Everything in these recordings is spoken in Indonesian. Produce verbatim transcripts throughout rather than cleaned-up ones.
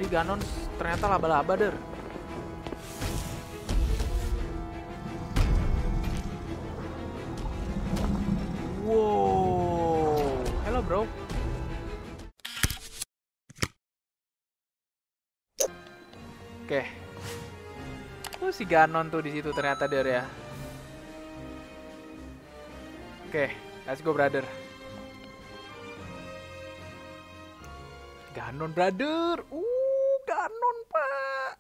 Ganon ternyata laba-laba der. Wow, hello bro. Oke. Oh, si Ganon tuh di situ ternyata der ya. Oke, let's go brother. Ganon brother. Uh, Ganon pak.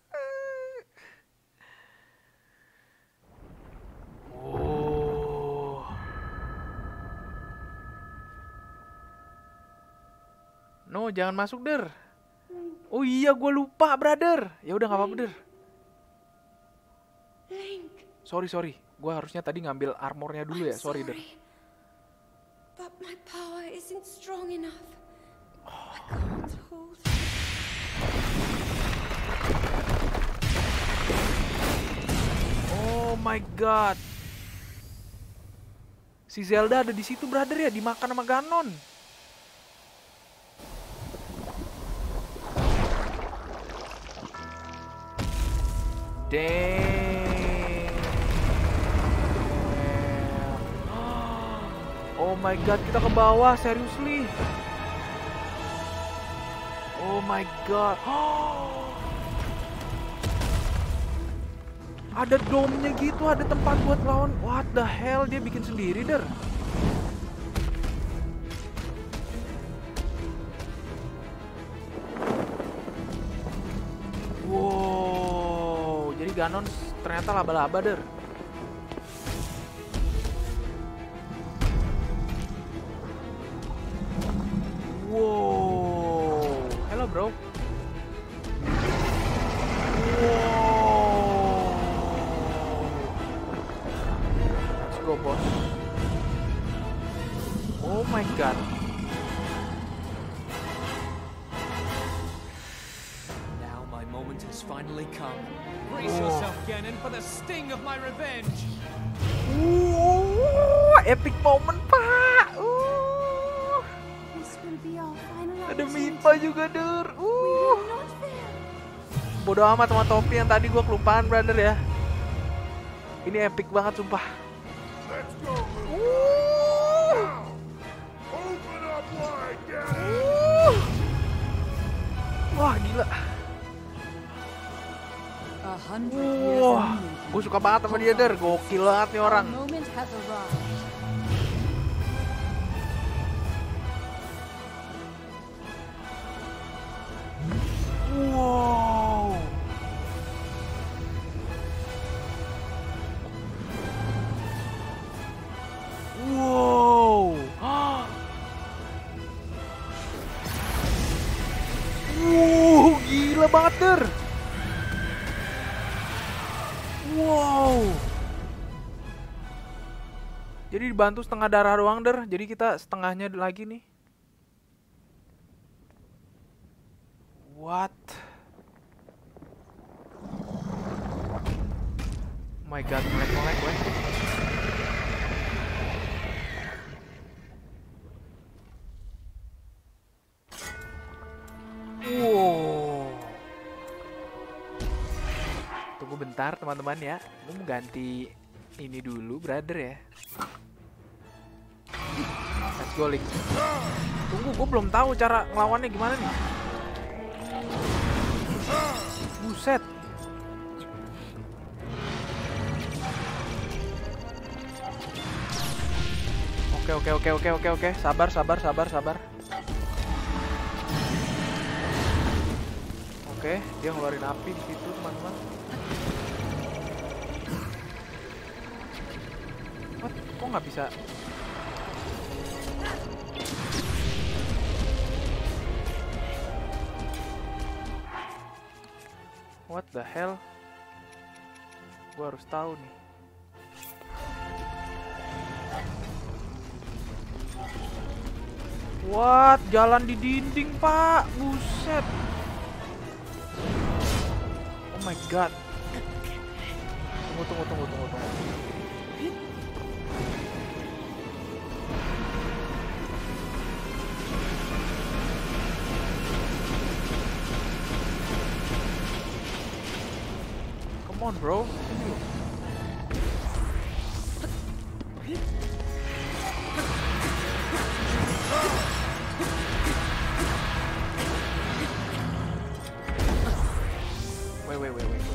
Oh. No, jangan masuk der. Oh iya, gue lupa brother. Ya udah nggak apa-apa der. Sorry sorry, gue harusnya tadi ngambil armornya dulu ya. Sorry der. But my power isn't strong enough. I can't hold. Oh my god. Si Zelda ada di situ brother ya, dimakan sama Ganon. Damn. Oh my god, kita ke bawah, seriously. Oh my god. Ada domnya gitu, ada tempat buat lawan. What the hell, dia bikin sendiri der. Wow, jadi Ganon ternyata laba-laba der. Wow, hello bro. Wow, let's go boss. Oh my god. Now my moment has finally come. Brace yourself, Ganon, for the sting of my revenge. Wow, epic moment pak. Uh. This will be our final Ada opportunity. Mimpa juga der. We Uh. will not fail. Bodoh amat sama topi yang tadi gue kelupaan brother ya. Ini epic banget sumpah. Let's go. Uh. Open up wide, Ganon. Uh. Wah gila. A hundred years Wah, in making. gue suka banget sama dia der. Gokil banget nih orang. Our moment has arrived. Wow. Wow. Wow, gila banget der. Wow. Jadi dibantu setengah darah doang der. Jadi kita setengahnya lagi nih. What? Oh my god, melek-melek gue. Wow. Tunggu bentar teman-teman ya. Gue mau ganti ini dulu brother ya. Let's go Link. Tunggu, gue belum tahu cara ngelawannya gimana nih. Buset. Oke oke oke oke oke oke. Sabar sabar sabar sabar. Oke, dia ngeluarin api di situ teman-teman. What? Kok nggak bisa? What the hell? Gua harus tahu nih. What? Jalan di dinding, Pak. Buset. Oh my god. Tunggu, tunggu, tunggu, tunggu, tunggu. on bro. Ini loh. Wait, wait, wait, wait.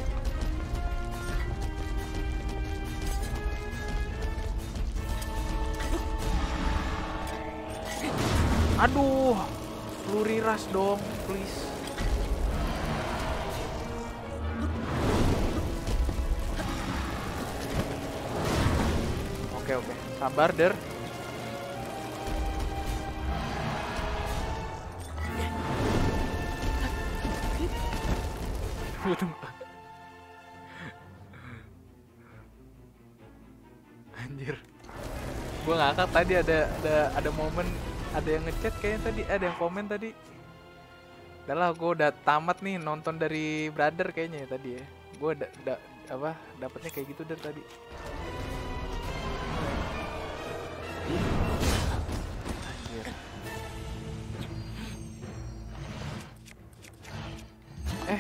Aduh, peluriras dong, please. Oke, oke, sabar der. Anjir, gua ngakak tadi ada ada ada momen. Ada yang ngechat kayaknya tadi, ada yang komen tadi. Udah lah, gue udah tamat nih nonton dari Brother kayaknya ya tadi ya. Gue da, da, apa dapetnya kayak gitu dari tadi. Anjir. Eh.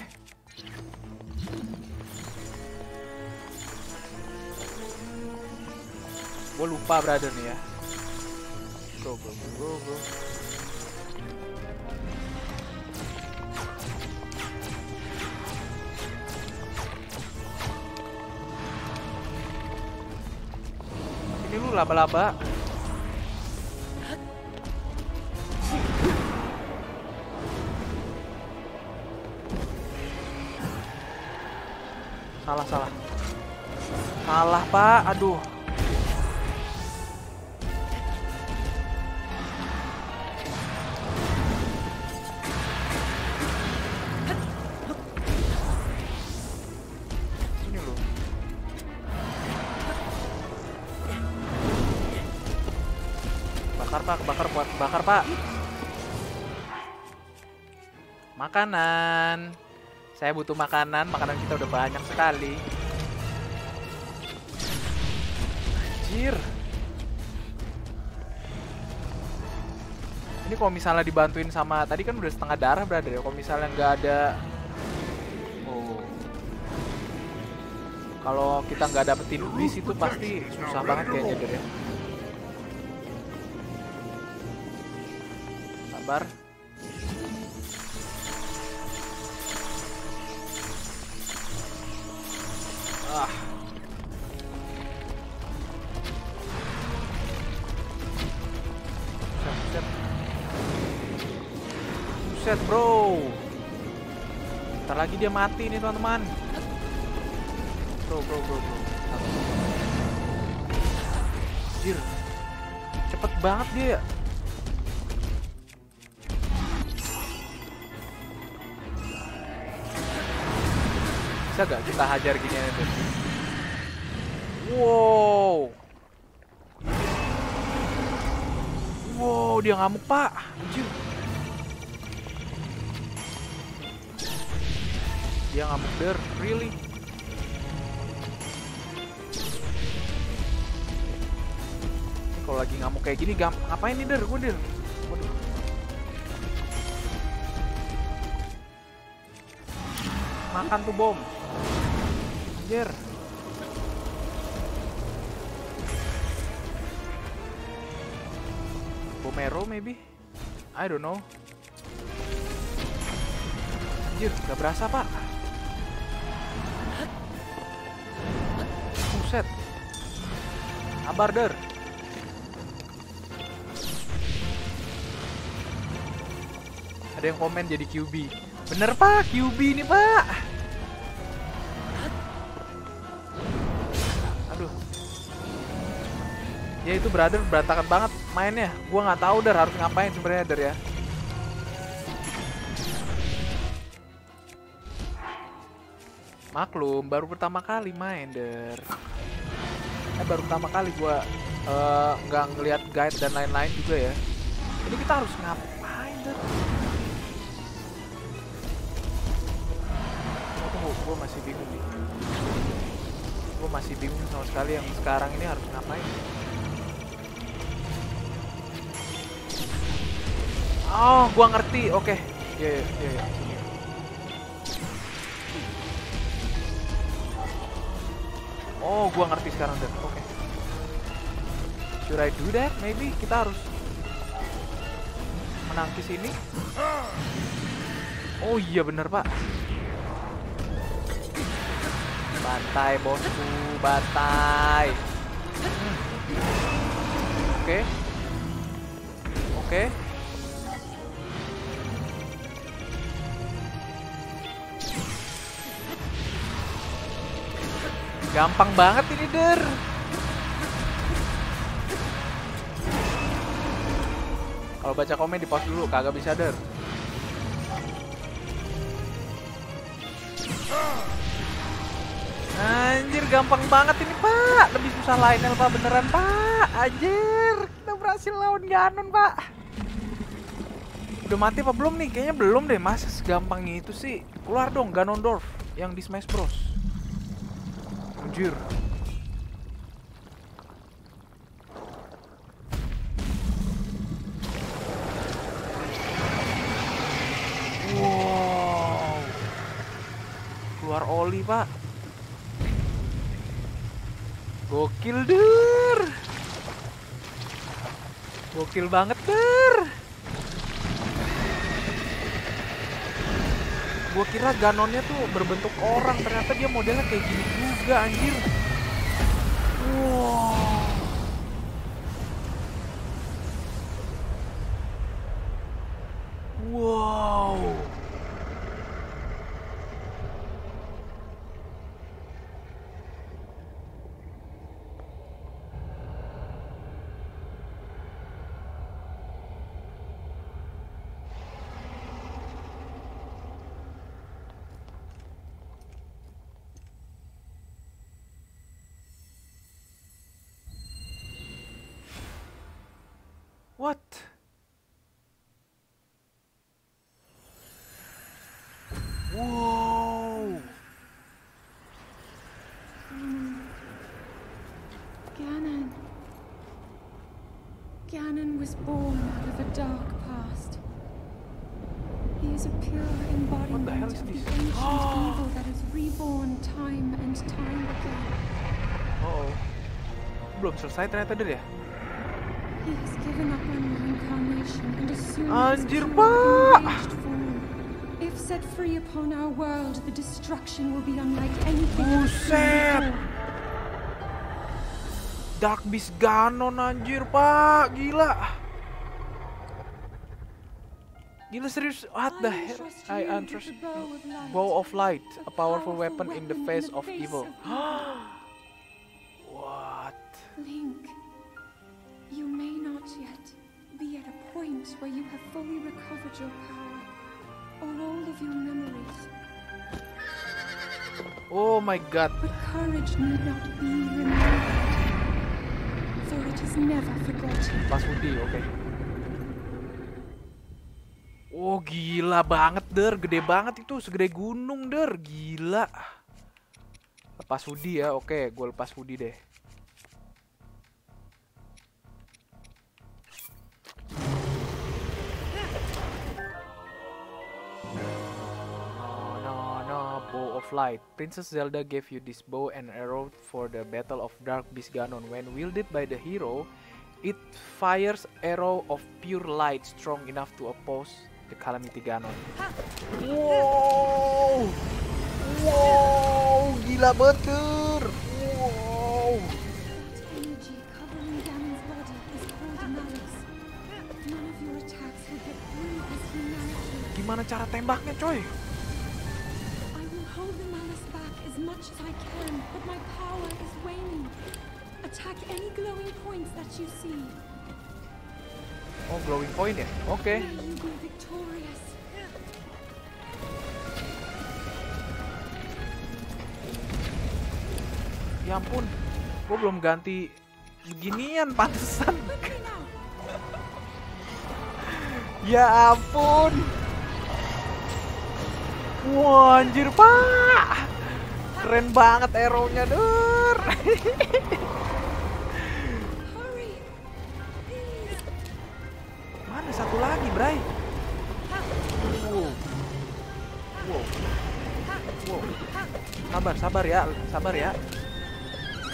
Gue lupa Brother nih ya. Go, go, go, go, go. Ini lu laba-laba. Salah, salah. Salah, Pak. Aduh. Pak, bakar buat bakar Pak. Makanan. Saya butuh makanan, makanan kita udah banyak sekali. Anjir. Ini kalau misalnya dibantuin sama tadi kan udah setengah darah Brother ya. Kalau misalnya nggak ada, oh, kalau kita nggak dapetin bis itu pasti susah banget kayaknya Der ya. Sabar. Ah. Buset. Buset, bro. Ntar lagi dia mati nih, teman-teman. Bro, bro, bro, bro. Anjir. Cepet banget dia. Bisa gak kita hajar gini aja? Wow. Wow, dia ngamuk Pak. Anjir. Dia ngamuk Der, really? Kalau lagi ngamuk kayak gini, ngapain nih Der? Gue Der. Waduh. Makan tuh bom. Anjir. Bomero maybe? I don't know. Anjir, gak berasa Pak. Buset. Sabar Der. Ada yang komen jadi Q B. Bener Pak, Q B nih Pak. Aduh. Ya itu Brother berantakan banget mainnya. Gua nggak tahu Der harus ngapain sebenarnya Der ya. Maklum, baru pertama kali main Der. Eh baru pertama kali gua nggak uh, ngelihat guide dan lain-lain juga ya. Jadi kita harus ngapain Der? Gue masih bingung nih. Gue masih bingung sama sekali yang sekarang ini harus ngapain. Oh, gue ngerti. Oke. Iya, iya, iya. Oh, gua ngerti sekarang deh. Oke. Okay. Should I do that? Maybe kita harus menangkis ini. Oh iya bener pak. Bantai bosku, bantai. Hmm. Oke. Okay. Oke. Okay. Gampang banget ini, Der. Kalau baca komen di pause dulu, kagak bisa, Der. Anjir, gampang banget ini, Pak. Lebih susah Lionel, Pak. Beneran, Pak. Anjir, kita berhasil lawan Ganon, Pak. Udah mati apa belum nih? Kayaknya belum deh, masa segampang itu sih. Keluar dong Ganondorf yang di Smash Bros. Anjir. Wow. Keluar oli, Pak. Gokil, Der. Gokil banget, Der. Gua kira Ganonnya tuh berbentuk orang, ternyata dia modelnya kayak gini juga, anjir. Wow. Wow. What? Wow. Hmm. Ganon. Ganon was born out of a dark past. He is a pure embodiment hell of is the this? ancient evil that is reborn time and time again. Oh, belum selesai ternyata, Der ya? He has given up on reincarnation and assumed Anjir, his Pak. pure enraged form. If set free upon our world, the destruction will be unlike anything else seen Buset. before. Dark Beast Ganon, anjir, Pak. Gila. Gila serius. What the I hell? entrust I you with entrust the bow of light, Bow of Light, a powerful powerful weapon in the weapon face in the of face evil. of evil. What? Link, you may not yet be at a point where you have fully recovered your power or all of your memories. Oh my god. But courage need not be remembered, for it is never forgotten. Pas Woody, oke. Okay. Oh gila banget, Der. Gede banget itu, segede gunung, Der. Gila. Lepas Woody ya, oke. Okay, gue lepas Woody deh. Bow of Light. Princess Zelda gave you this bow and arrow for the Battle of Dark Beast Ganon. When wielded by the hero, it fires arrow of pure light strong enough to oppose the Calamity Ganon. Wow, wow, gila betul. Wow. That energy covering Ganon's body is called malice. None of your attacks will get through his humanity. Gimana cara tembaknya, coy? Hold the malice back as much as I can, but my power is waning. Attack any glowing points that you see. Oh, glowing point ya? Oke. Okay. May you be victorious. Ya ampun, gue belum ganti beginian, pantesan. Ya ampun. Wah, anjir, Pak. Keren banget arrow-nya, Der. Mana satu lagi, Bray? Wow. Wow. Wow. Sabar, sabar ya, sabar ya.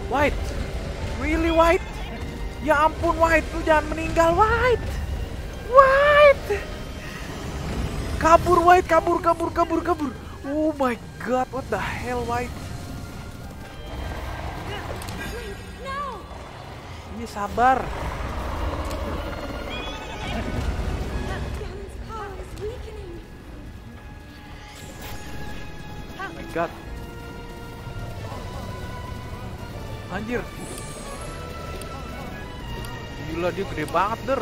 White, really White? Ya ampun White, lu jangan meninggal White. White, kabur White, kabur, kabur, kabur, kabur. Oh my god, what the hell White? Iya sabar. Oh my god. Anjir. Gila dia gede banget der.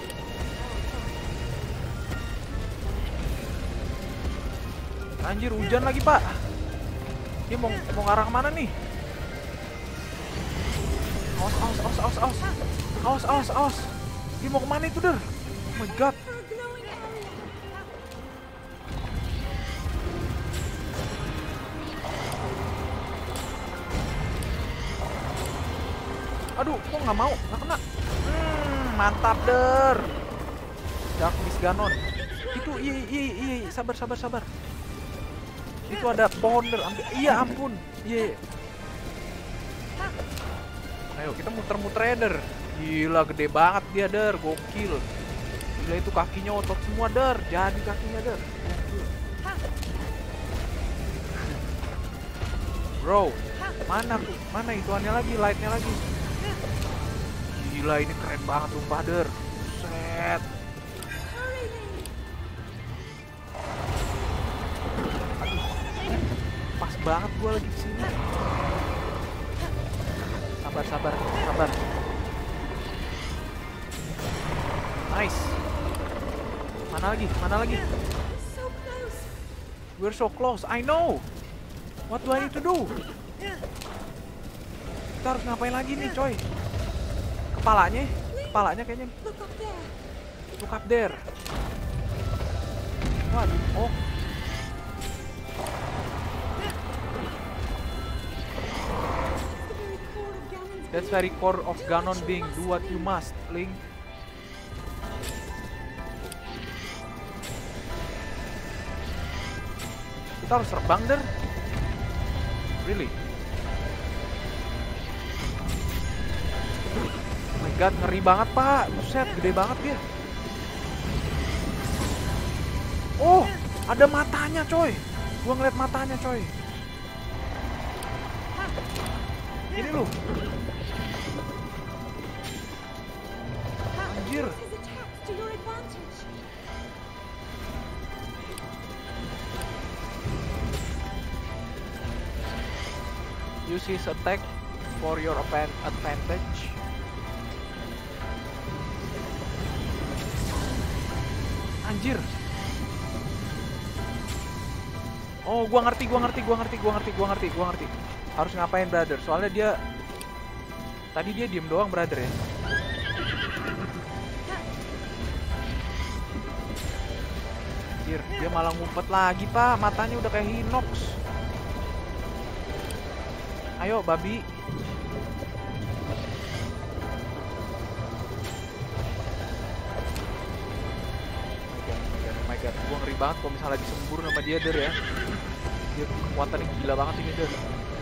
Anjir hujan lagi pak. Dia mau mau ngarah kemana nih? Awas awas awas awas awas awas awas awas. Dia mau kemana itu der? Oh my god. Aduh, kok nggak mau? Nggak kena. Hmm, mantap der. Dark Mist Ganon. Itu iya iya iya sabar sabar sabar. Itu ada pohon der. Ambil. Iya ampun. Iya. Ayo kita muter-muter der. Gila gede banget dia der. Gokil. Gila itu kakinya otot semua der. Jadi kakinya der. Gokil. Bro, mana tuh? Mana ituannya lagi? Lightnya lagi. Gila ini keren banget sumpah der. Set. Aduh. Pas banget gua lagi kesini. Sabar sabar sabar. Nice. Mana lagi? Mana lagi? We're so close. I know. What do I need to do? Kita harus ngapain lagi nih coy? Kepalanya, kepalanya kayaknya. Look up there. What? Oh. That's very core of Ganon being. Do what you must, Link. Kita harus terbang der. Really? Oh my god, ngeri banget pak. Buset, gede banget dia. Oh, ada matanya coy. Gua ngeliat matanya coy. Ini lu. Anjir. Use his attack for your advantage. Anjir. Oh, gua ngerti, gua ngerti, gua ngerti, gua ngerti, gua ngerti, gua ngerti. Harus ngapain, brother? Soalnya dia tadi dia diem doang, brother ya. Anjir, dia malah ngumpet lagi, Pak. Matanya udah kayak Hinox. Ayo, babi. Oh my god, gue ngeri banget kalau misalnya disembur sama dia der ya. Dia kekuatannya gila banget ini der.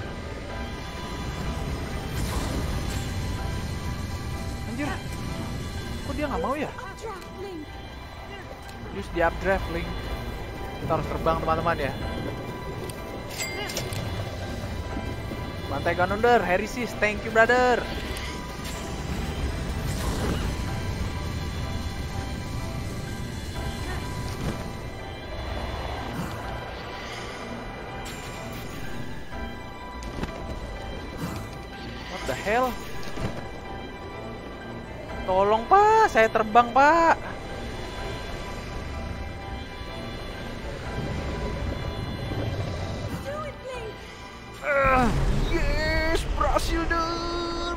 Anjir, kok dia nggak mau ya? Use the updraft Link. Kita harus terbang teman-teman ya. Mantai Ganon der, Herisis, thank you brother. What the hell? Tolong pak, saya terbang pak. Uh, yes, berhasil der.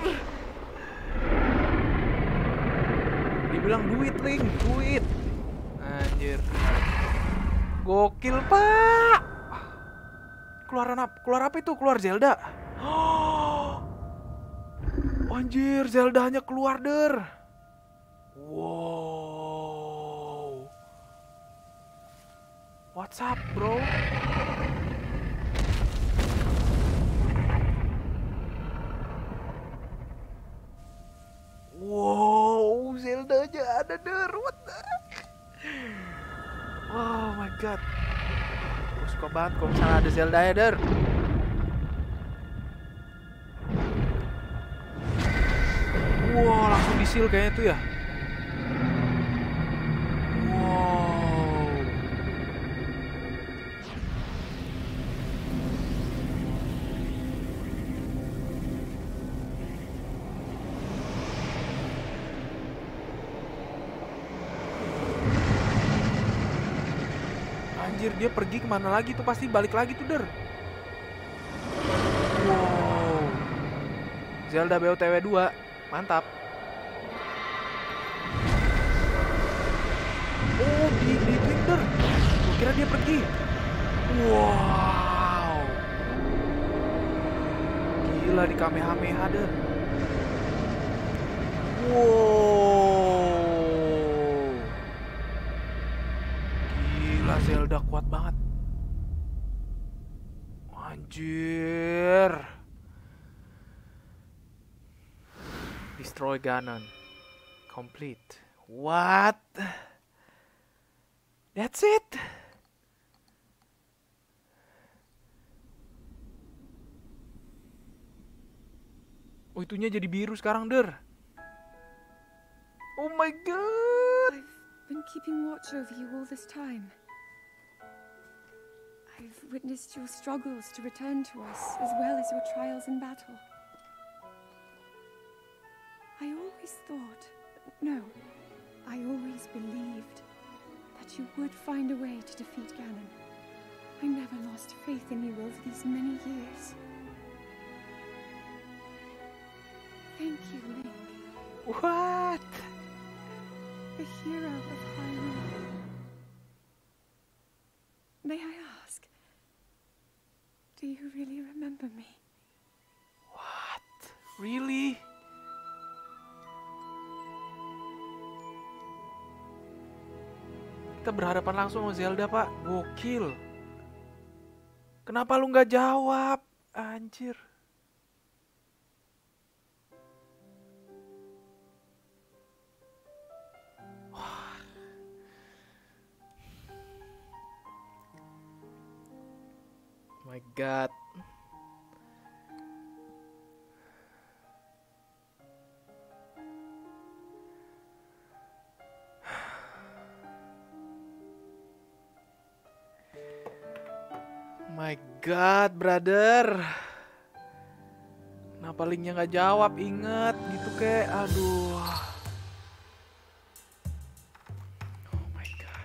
Dibilang duit Link, duit. Anjir. Gokil pak. Keluaran apa? Keluar apa itu? Keluar Zelda. Oh, anjir, Zeldanya keluar der. Wow. What's up, bro? ada der. What the? Oh my god. Gue suka banget kalau misalnya ada Zelda ya der. Wow, langsung di-seal kayaknya tuh ya. Wow. Anjir, dia pergi kemana lagi tuh, pasti balik lagi tuh der. Wow. Zelda B O T W dua. Mantap. Oh, di di Twitter. Gue kira dia pergi. Wow. Gila, di Kamehameha deh. Wow. Gila, Zelda kuat banget. Anjir. Destroy Ganon. Complete. What? That's it? Oh, itunya jadi biru sekarang, der. Oh my god. I've been keeping watch over you all this time. I've witnessed your struggles to return to us, as well as your trials in battle. I always thought, no, I always believed that you would find a way to defeat Ganon. I never lost faith in you over these many years. Thank you, Link, What? the hero of Hyrule. May I ask, do you really remember me? What? Really? Kita berhadapan langsung sama Zelda, Pak. Gokil. Kenapa lu nggak jawab? Anjir. Wah. My God. My God, brother. Kenapa linknya nggak jawab? Ingat gitu kayak, aduh. Oh my God.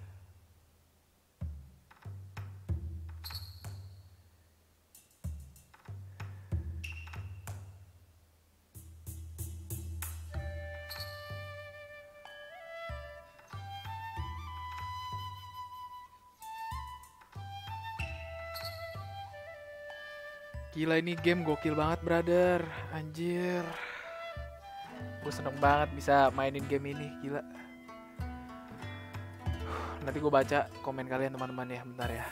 Gila, ini game gokil banget, brother. Anjir. Gue seneng banget bisa mainin game ini, gila. Nanti gue baca komen kalian teman-teman ya, bentar ya.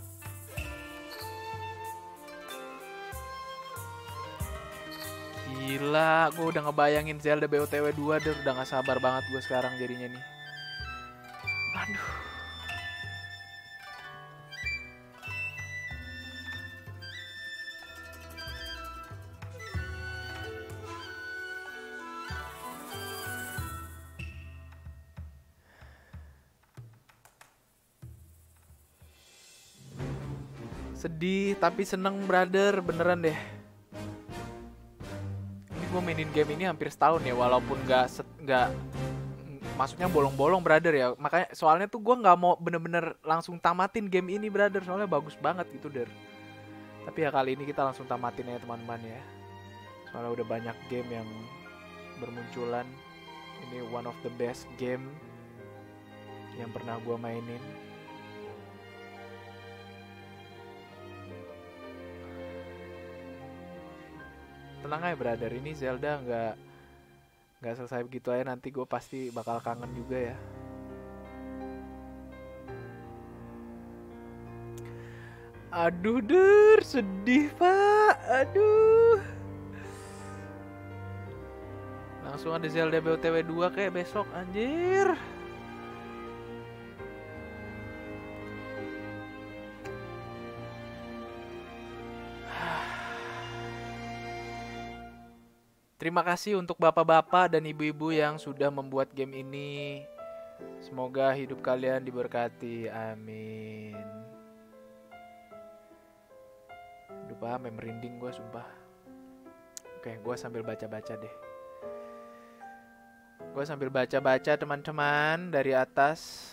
Gila, gue udah ngebayangin Zelda B O T W dua, der. Udah gak sabar banget gue sekarang jadinya nih. Aduh. Sedih tapi seneng, brother, beneran deh. Ini gue mainin game ini hampir setahun ya, walaupun gak nggak maksudnya bolong-bolong, brother ya. Makanya soalnya tuh gue nggak mau bener-bener langsung tamatin game ini, brother, soalnya bagus banget gitu, der. Tapi ya kali ini kita langsung tamatin ya teman-teman ya. Soalnya udah banyak game yang bermunculan. Ini one of the best game yang pernah gue mainin. Tenang aja, brother, ini Zelda nggak nggak selesai begitu aja, nanti gue pasti bakal kangen juga ya. Aduh, der, sedih, Pak. Aduh. Langsung ada Zelda B O T W dua kayak besok, anjir. Terima kasih untuk bapak-bapak dan ibu-ibu yang sudah membuat game ini. Semoga hidup kalian diberkati. Amin. Lupa, sampai merinding gue sumpah. Oke, gue sambil baca-baca deh. Gue sambil baca-baca teman-teman dari atas.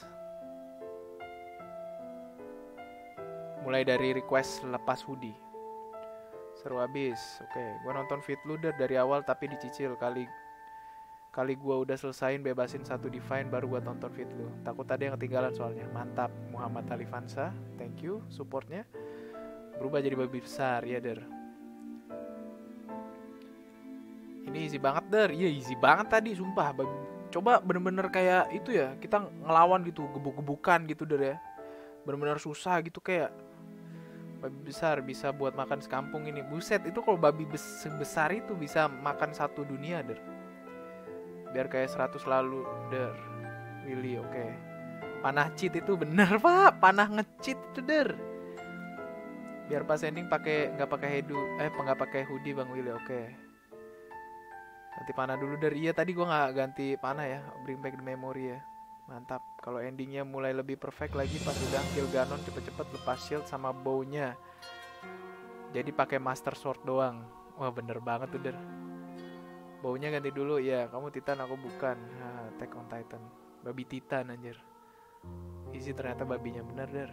Mulai dari request lepas hoodie. Seru abis. Oke, gue nonton Fit Luder dari awal tapi dicicil. Kali kali gue udah selesain bebasin satu Divine baru gue tonton Fit lu. Takut ada yang ketinggalan soalnya. Mantap, Muhammad Alifansa. Thank you supportnya. Berubah jadi babi besar, ya der. Ini easy banget der. Iya easy banget tadi, sumpah. Coba bener-bener kayak itu ya. Kita ngelawan gitu, gebuk-gebukan gitu der ya. Bener-bener susah gitu kayak babi besar bisa buat makan sekampung ini. Buset, itu kalau babi bes- sebesar itu bisa makan satu dunia der. Biar kayak seratus lalu der. Willy oke okay. Panah cheat itu bener pak. Panah nge-cheat itu der. Biar pas ending pakai nggak pakai hedu eh nggak pakai hoodie bang Willy oke okay. Ganti panah dulu der. Iya tadi gua nggak ganti panah ya. Bring back the memory ya. Mantap. Kalau endingnya mulai lebih perfect lagi pas udah kill Ganon cepet-cepet lepas shield sama bow-nya. Jadi pakai Master Sword doang. Wah bener banget tuh der. Bow-nya ganti dulu ya. Kamu Titan aku bukan. Ha, Attack on Titan. Babi Titan anjir. Easy ternyata babinya bener der.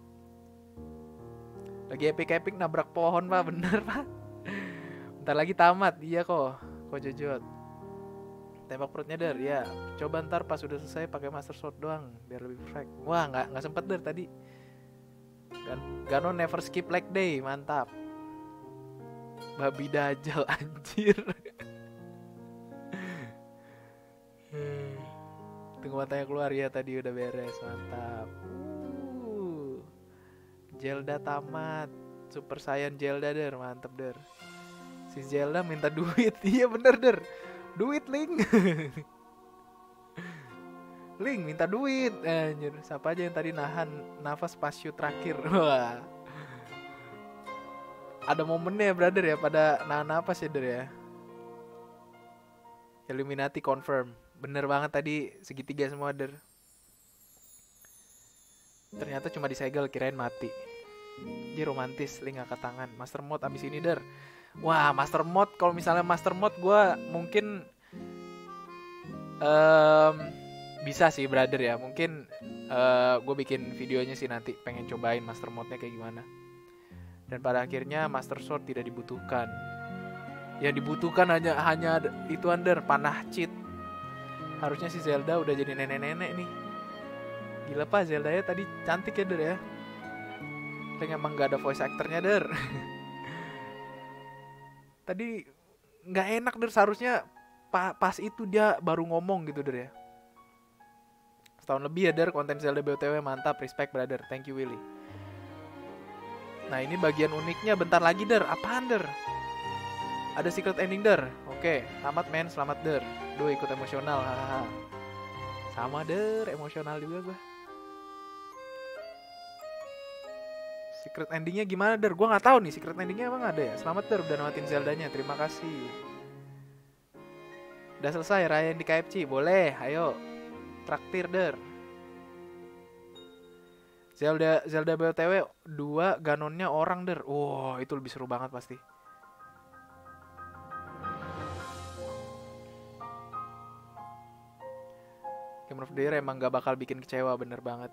Lagi epic-epic nabrak pohon pak. Bener pak. Bentar lagi tamat. Iya kok. Kok jojot. Tembak perutnya der, ya. Coba ntar pas udah selesai pakai Master Sword doang biar lebih perfect. Wah nggak nggak sempet der tadi. Gan Ganon never skip leg day, mantap. Babi dajal anjir. Tunggu matanya keluar ya tadi udah beres, mantap. Uh, Zelda tamat, Super Saiyan Zelda der, mantap der. Si Zelda minta duit, iya bener der. Duit Link. Link minta duit anjir. Siapa aja yang tadi nahan nafas pas shoot terakhir. Wah. Ada momennya brother ya pada nahan nafas ya der ya. Illuminati confirm. Bener banget tadi segitiga semua der. Ternyata cuma disegel kirain mati. Jadi romantis Link angkat tangan. Master mode abis ini der. Wah, master mode, kalau misalnya master mode gue mungkin um, bisa sih brother ya. Mungkin uh, gue bikin videonya sih nanti, pengen cobain master mode-nya kayak gimana. Dan pada akhirnya master sword tidak dibutuhkan. Yang dibutuhkan hanya hanya itu under panah cheat. Harusnya si Zelda udah jadi nenek-nenek nih. Gila pak, Zelda ya tadi cantik ya der ya. Tapi emang gak ada voice actornya der. Tadi nggak enak der, seharusnya pa pas itu dia baru ngomong gitu der ya. Setahun lebih ya der konten Zelda B O T W, mantap, respect brother, thank you Willy. Nah ini bagian uniknya bentar lagi der, apaan der? Ada secret ending der, oke, selamat men, selamat der. Duh ikut emosional, hahaha. Sama der, emosional juga gue. Secret endingnya gimana der? Gue nggak tahu nih secret endingnya emang ada ya. Selamat der udah namatin Zeldanya, terima kasih. Udah selesai rayain di K F C, boleh, ayo traktir der. Zelda Zelda B O T W dua Ganonnya orang der. Wow itu lebih seru banget pasti. Game of the Year emang gak bakal bikin kecewa, bener banget.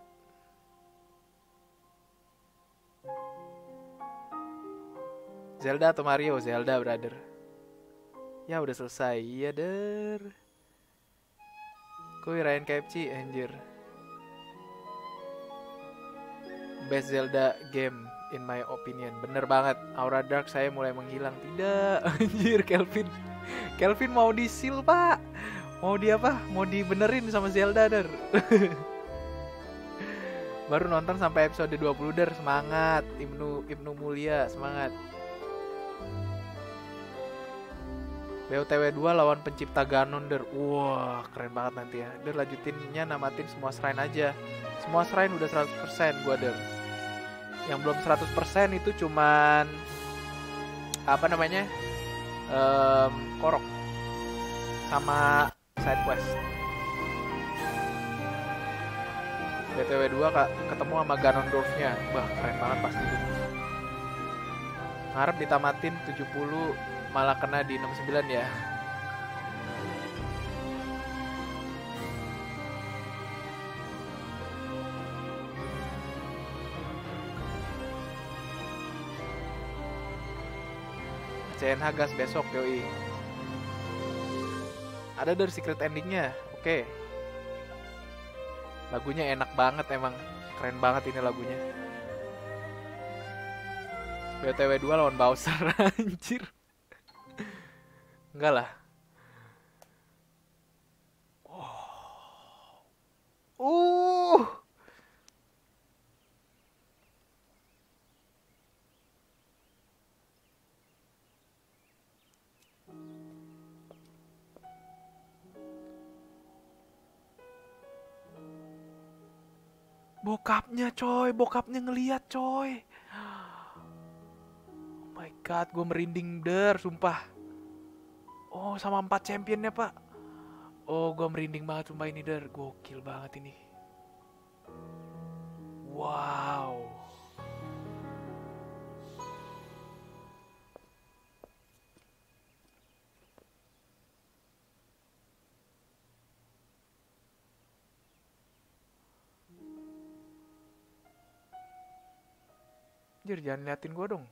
Zelda atau Mario? Zelda brother. Ya udah selesai. Iya der. Kuy Ryan K F C anjir. Best Zelda game in my opinion. Bener banget. Aura Dark saya mulai menghilang. Tidak anjir Kelvin. Kelvin mau di seal pak. Mau di apa? Mau dibenerin sama Zelda der. Baru nonton sampai episode dua puluh der. Semangat Ibnu Ibnu Mulia, semangat. B O T W dua lawan pencipta Ganon, Der. Wah, keren banget nanti ya. Der, lanjutinnya namatin semua shrine aja. Semua shrine udah seratus persen gua, Der. Yang belum seratus persen itu cuman apa namanya? Um, Korok sama side quest. B T W dua kak, ketemu sama Ganondorf-nya. Bah, keren banget pasti itu. Ngarep ditamatin tujuh puluh, malah kena di enam puluh sembilan ya. C N H gas besok, yoi. Ada dari secret endingnya, oke. Lagunya enak banget emang, keren banget ini lagunya. B O T W dua lawan Bowser, anjir. Enggak lah. Oh. Uh. Bokapnya coy, bokapnya ngeliat coy. Oh my god, gue merinding Der, sumpah. Oh, sama empat championnya pak. Oh, gue merinding banget sumpah ini Der, gokil banget ini. Wow. Anjir, jangan liatin gue dong.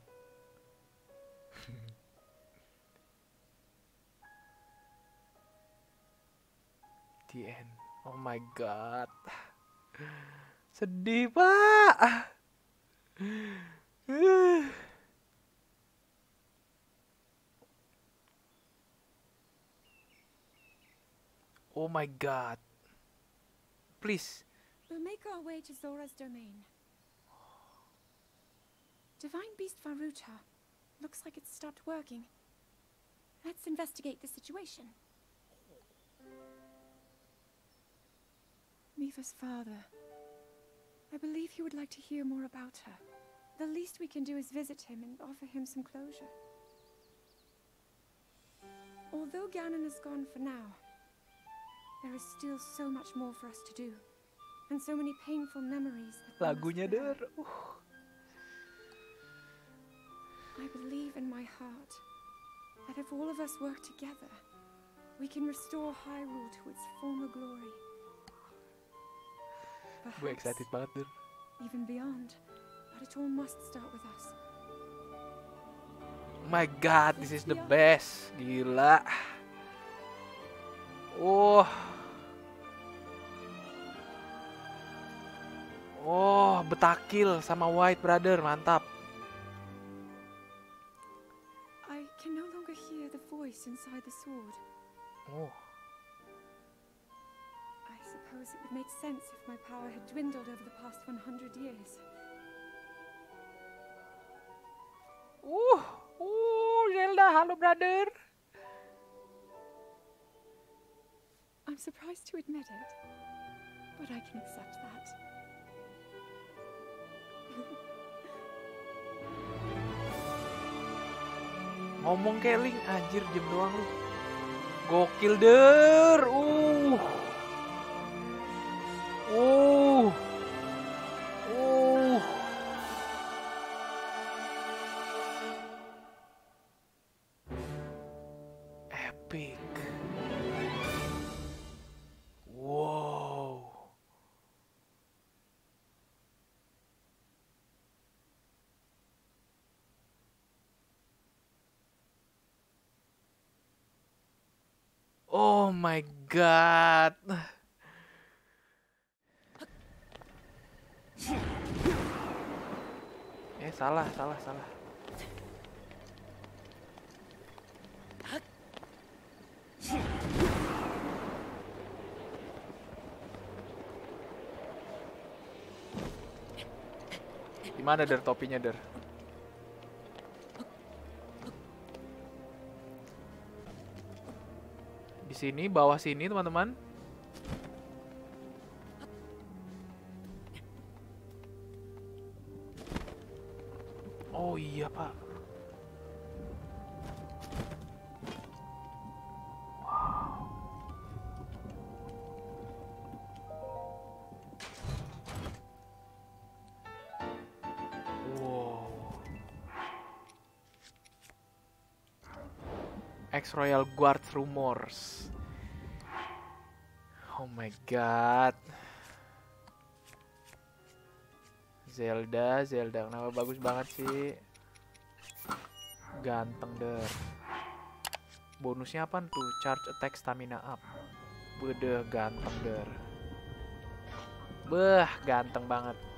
The end. Oh my god. Sedih pak. Oh my god. Please. We'll make our way to Zora's domain. Divine Beast Varuta. Looks like it's stopped working. Let's investigate the situation. Mifa's father. I believe he would like to hear more about her. The least we can do is visit him and offer him some closure. Although Ganon is gone for now, there is still so much more for us to do. And so many painful memories that we Lagunya must bear. Der. Uh. I believe in my heart that if all of us work together, we can restore Hyrule to its former glory. Gue excited banget Der. Even beyond, but it all must start with us. Oh my god, this is the best. Gila. Oh. Oh, Betakil sama White Brother, mantap. I can no longer hear the voice inside the sword. Oh. I suppose it would make sense if my power had dwindled over the past one hundred years. Uh, uh, Zelda, halo brother. I'm surprised to admit it, but I can accept that. Ngomong kayak Link, anjir, diem doang lu. Gokil Der. Uh. Uh. Uh. Epic. Wow. Oh my god. Eh, salah, salah, salah. Gimana Der topinya, Der? sini, bawah sini teman-teman. Oh iya pak. Wow. Ex-Royal Guard Rumors. Oh my god. Zelda, Zelda, kenapa bagus banget sih? Ganteng der. Bonusnya apa tuh? Charge attack stamina up. Bede, ganteng der. Beh, ganteng banget.